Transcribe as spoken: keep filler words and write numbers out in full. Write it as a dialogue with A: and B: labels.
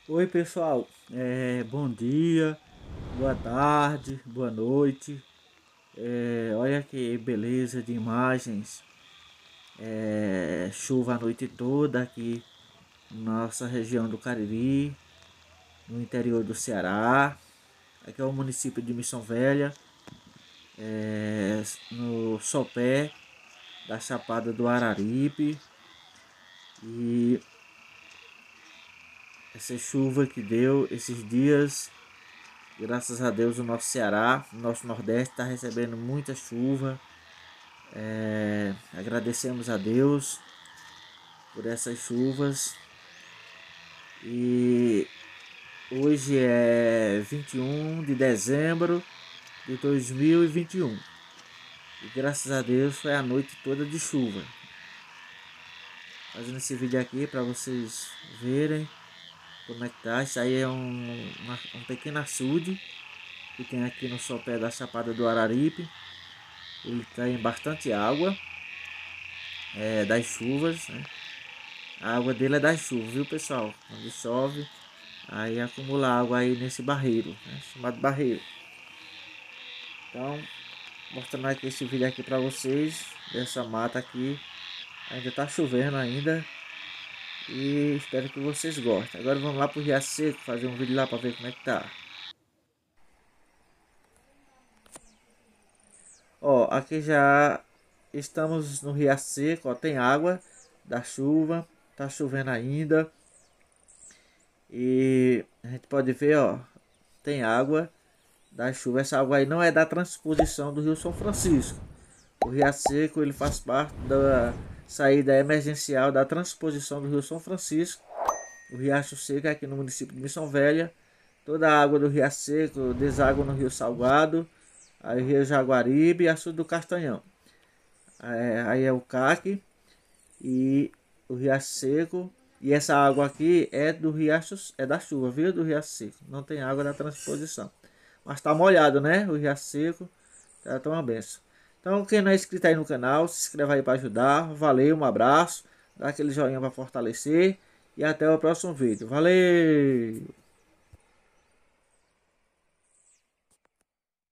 A: Oi pessoal, é, bom dia, boa tarde, boa noite. É, olha que beleza de imagens. É, chuva a noite toda aqui na nossa região do Cariri, no interior do Ceará. Aqui é o município de Missão Velha, é, no sopé da Chapada do Araripe. E essa chuva que deu esses dias, graças a Deus, o nosso Ceará, o nosso Nordeste está recebendo muita chuva. É, agradecemos a Deus por essas chuvas. E hoje é vinte e um de dezembro de dois mil e vinte e um. E graças a Deus foi a noite toda de chuva. Fazendo esse vídeo aqui para vocês verem como é que tá. Isso aí é um, uma, um pequeno açude que tem aqui no sopé da Chapada do Araripe. Ele tem bastante água, é, das chuvas, né? A água dele é das chuvas, viu pessoal? Quando chove, aí acumula água aí nesse barreiro, né? Chamado barreiro. Então, mostrando aqui esse vídeo aqui para vocês, dessa mata aqui. Ainda tá chovendo ainda. E espero que vocês gostem. Agora vamos lá pro Riacho Seco, fazer um vídeo lá para ver como é que tá. Ó, aqui já estamos no Riacho Seco, ó, tem água da chuva, tá chovendo ainda. E a gente pode ver, ó, tem água da chuva. Essa água aí não é da transposição do Rio São Francisco. O Riacho Seco ele faz parte da saída emergencial da transposição do Rio São Francisco. O Riacho Seco é aqui no município de Missão Velha. Toda a água do Riacho Seco deságua no Rio Salgado, aí Rio Jaguaribe e Açude do Castanhão. É, aí é o C A C e o Riacho Seco. E essa água aqui é do Riacho, é da chuva, viu? Do Riacho Seco. Não tem água da transposição. Mas tá molhado, né? O Riacho Seco. Tá, tá uma benção. Então, quem não é inscrito aí no canal, se inscreva aí para ajudar. Valeu, um abraço. Dá aquele joinha para fortalecer. E até o próximo vídeo. Valeu!